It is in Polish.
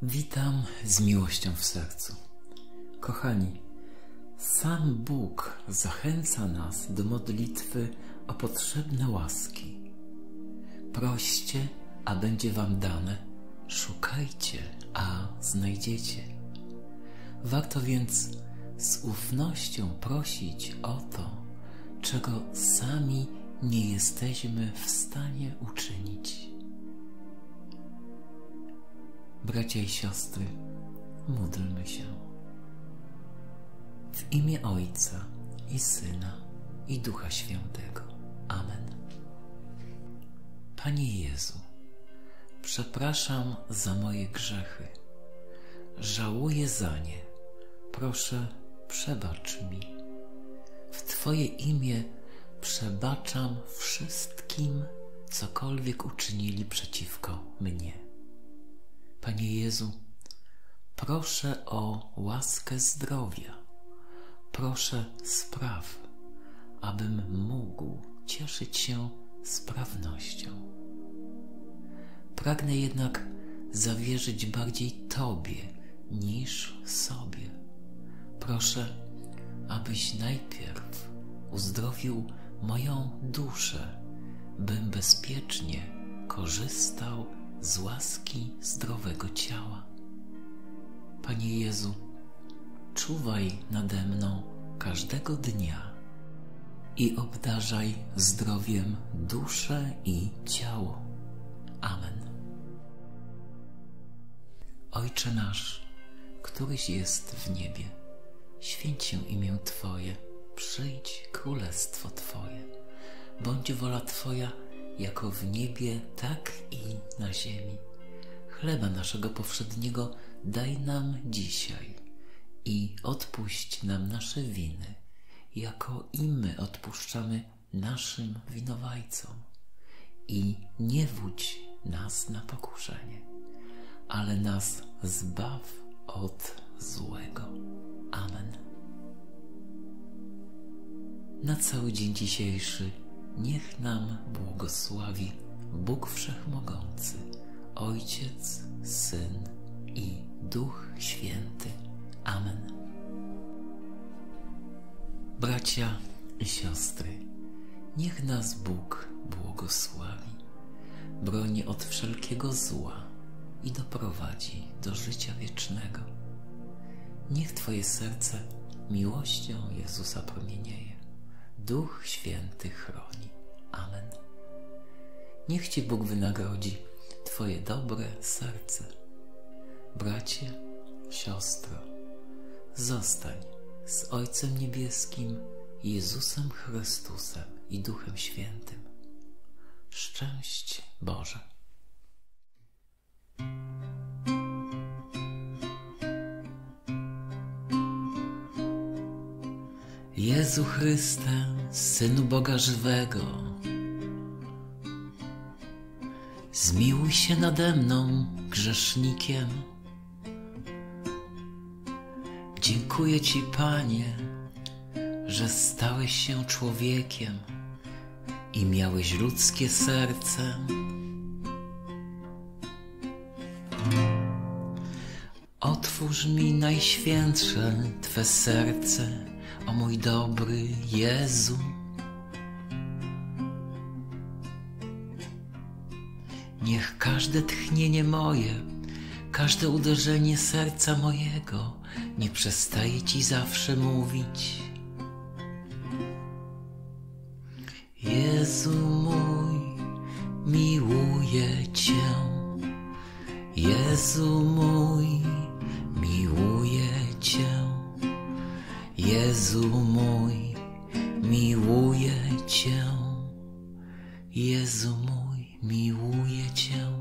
Witam z miłością w sercu. Kochani, sam Bóg zachęca nas do modlitwy o potrzebne łaski. Proście, a będzie wam dane. Szukajcie, a znajdziecie. Warto więc z ufnością prosić o to, czego sami nie jesteśmy w stanie uczynić. Bracia i siostry, módlmy się. W imię Ojca i Syna i Ducha Świętego. Amen. Panie Jezu, przepraszam za moje grzechy. Żałuję za nie. Proszę, przebacz mi. W Twoje imię przebaczam wszystkim, cokolwiek uczynili przeciwko mnie. Panie Jezu, proszę o łaskę zdrowia. Proszę spraw, abym mógł cieszyć się sprawnością. Pragnę jednak zawierzyć bardziej Tobie niż sobie. Proszę, abyś najpierw uzdrowił moją duszę, bym bezpiecznie korzystał z łaski zdrowego ciała. Panie Jezu, czuwaj nade mną każdego dnia i obdarzaj zdrowiem duszę i ciało. Amen. Ojcze nasz, któryś jest w niebie, święć się imię Twoje, przyjdź królestwo Twoje, bądź wola Twoja, jako w niebie, tak i na ziemi. Chleba naszego powszedniego daj nam dzisiaj i odpuść nam nasze winy, jako i my odpuszczamy naszym winowajcom. I nie wódź nas na pokuszenie, ale nas zbaw od złego. Amen. Na cały dzień dzisiejszy niech nam błogosławi Bóg Wszechmogący, Ojciec, Syn i Duch Święty. Amen. Bracia i siostry, niech nas Bóg błogosławi, broni od wszelkiego zła i doprowadzi do życia wiecznego. Niech Twoje serce miłością Jezusa promienieje. Duch Święty chroni. Amen. Niech Ci Bóg wynagrodzi Twoje dobre serce. Bracie, siostro, zostań z Ojcem Niebieskim, Jezusem Chrystusem i Duchem Świętym. Szczęść Boże. Jezu Chryste, Synu Boga żywego, zmiłuj się nade mną, grzesznikiem. Dziękuję Ci, Panie, że stałeś się człowiekiem i miałeś ludzkie serce. Otwórz mi, Najświętsze, Twe serce, o mój dobry Jezu. Niech każde tchnienie moje, każde uderzenie serca mojego nie przestaje Ci zawsze mówić: Jezu mój, miłuję Cię. Jezu mój, miłuję Cię. Jezu mój, miłuję Cię. Jezu mój, miłuję Cię.